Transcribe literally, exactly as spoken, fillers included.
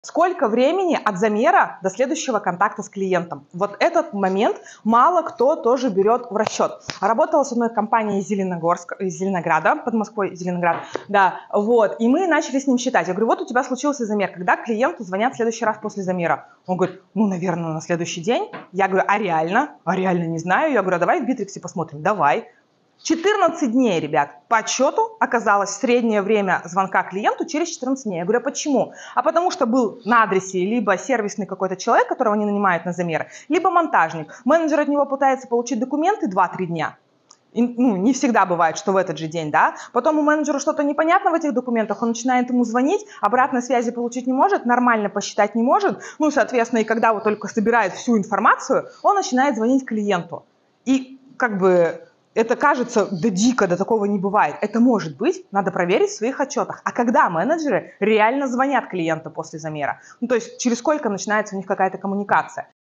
Сколько времени от замера до следующего контакта с клиентом? Вот этот момент мало кто тоже берет в расчет. Работала с одной компанией из Зеленогорска, из Зеленограда, под Москвой, Зеленоград, да, вот, и мы начали с ним считать. Я говорю, вот у тебя случился замер, когда клиенту звонят в следующий раз после замера? Он говорит, ну, наверное, на следующий день. Я говорю, а реально? А реально не знаю. Я говорю, а давай в Битриксе посмотрим. Давай. четырнадцать дней, ребят, по отчету оказалось среднее время звонка клиенту через четырнадцать дней. Я говорю, а почему? А потому что был на адресе либо сервисный какой-то человек, которого они нанимают на замеры, либо монтажник. Менеджер от него пытается получить документы два-три дня. И, ну, не всегда бывает, что в этот же день, да. Потом у менеджера что-то непонятно в этих документах, он начинает ему звонить, обратной связи получить не может, нормально посчитать не может. Ну, соответственно, и когда вот только собирает всю информацию, он начинает звонить клиенту. И как бы... Это кажется, да дико, да такого не бывает. Это может быть, надо проверить в своих отчетах. А когда менеджеры реально звонят клиенту после замера? Ну, то есть через сколько начинается у них какая-то коммуникация?